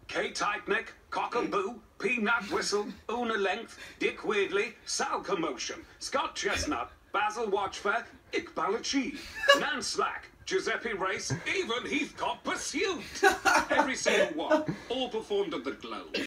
Kay Tightneck, Cockaboo, Peanut Whistle, Una Length, Dick Weirdley, Sal Commotion, Scott Chestnut, Basil Watchfair, Iqbal Achieve, Nan Slack, Giuseppe Race, even Heathcote Pursuit. Every single one, all performed at the Globe.